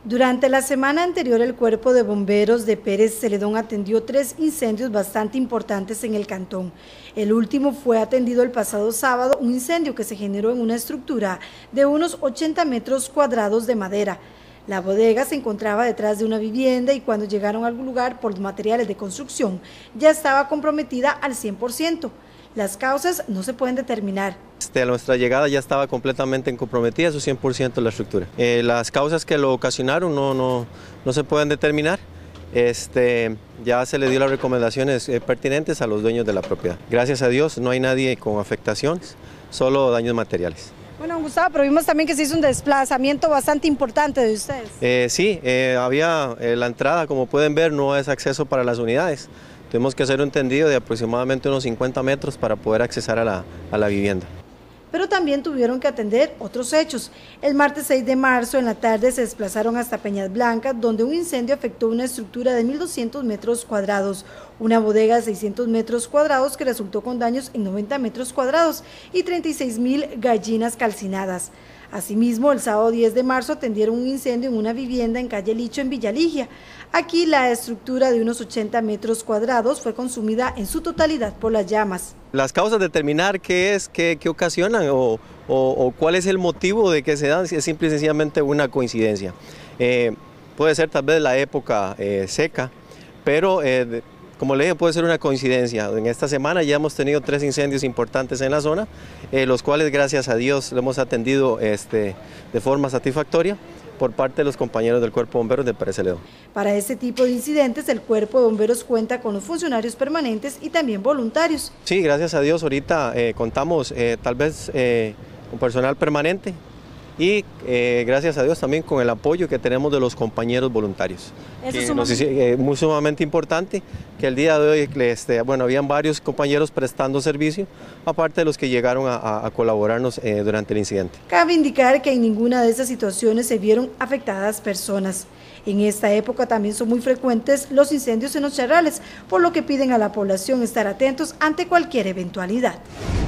Durante la semana anterior, el Cuerpo de Bomberos de Pérez Celedón atendió 3 incendios bastante importantes en el cantón. El último fue atendido el pasado sábado, un incendio que se generó en una estructura de unos 80 metros cuadrados de madera. La bodega se encontraba detrás de una vivienda y cuando llegaron al lugar por los materiales de construcción ya estaba comprometida al 100%. Las causas no se pueden determinar. A nuestra llegada ya estaba completamente comprometida, su 100% la estructura. Las causas que lo ocasionaron no se pueden determinar. Ya se le dio las recomendaciones pertinentes a los dueños de la propiedad. Gracias a Dios no hay nadie con afectaciones, solo daños materiales. Bueno, Gustavo, pero vimos también que se hizo un desplazamiento bastante importante de ustedes. Sí, había la entrada, como pueden ver, no es acceso para las unidades. Tuvimos que hacer un tendido de aproximadamente unos 50 metros para poder accesar a la vivienda. Pero también tuvieron que atender otros hechos. El martes 6 de marzo en la tarde se desplazaron hasta Peñas Blancas, donde un incendio afectó una estructura de 1.200 metros cuadrados, una bodega de 600 metros cuadrados que resultó con daños en 90 metros cuadrados y 36.000 gallinas calcinadas. Asimismo, el sábado 10 de marzo atendieron un incendio en una vivienda en calle Licho, en Villaligia. Aquí la estructura de unos 80 metros cuadrados fue consumida en su totalidad por las llamas. Las causas, determinar qué ocasionan o cuál es el motivo de que se dan, es simple y sencillamente una coincidencia. Puede ser tal vez la época seca, pero como le dije, puede ser una coincidencia. En esta semana ya hemos tenido 3 incendios importantes en la zona, los cuales gracias a Dios lo hemos atendido de forma satisfactoria por parte de los compañeros del Cuerpo de Bomberos de Pérez Celedón. Para este tipo de incidentes, el Cuerpo de Bomberos cuenta con los funcionarios permanentes y también voluntarios. Sí, gracias a Dios ahorita contamos tal vez con personal permanente y gracias a Dios también con el apoyo que tenemos de los compañeros voluntarios. Eso es muy sumamente importante, que el día de hoy habían varios compañeros prestando servicio, aparte de los que llegaron a colaborarnos durante el incidente. Cabe indicar que en ninguna de estas situaciones se vieron afectadas personas. En esta época también son muy frecuentes los incendios en los charrales, por lo que piden a la población estar atentos ante cualquier eventualidad.